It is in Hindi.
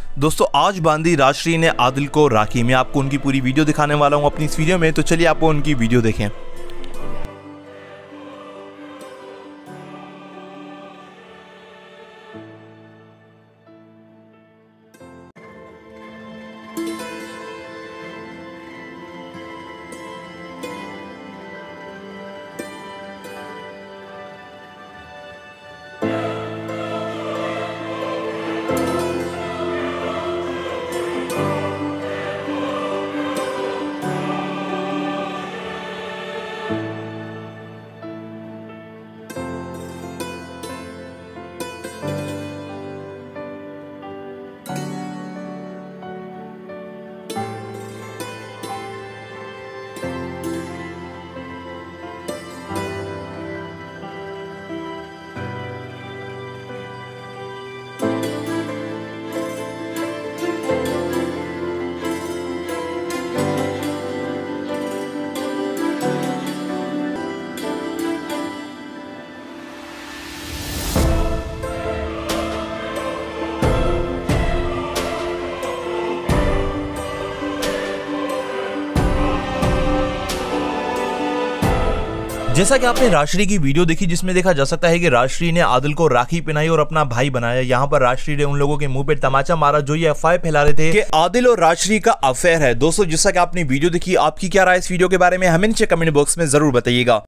दोस्तों आज बांधी राजश्री ने आदिल को राखी। मैं आपको उनकी पूरी वीडियो दिखाने वाला हूं अपनी इस वीडियो में, तो चलिए आपको उनकी वीडियो देखें। जैसा कि आपने राजश्री की वीडियो देखी जिसमें देखा जा सकता है कि राजश्री ने आदिल को राखी पहनाई और अपना भाई बनाया। यहाँ पर राजश्री ने उन लोगों के मुंह पे तमाचा मारा जो ये अफवाह फैला रहे थे कि आदिल और राजश्री का अफेयर है। दोस्तों जैसा कि आपने वीडियो देखी, आपकी क्या राय इस वीडियो के बारे में हमें नीचे कमेंट बॉक्स में जरूर बताइएगा।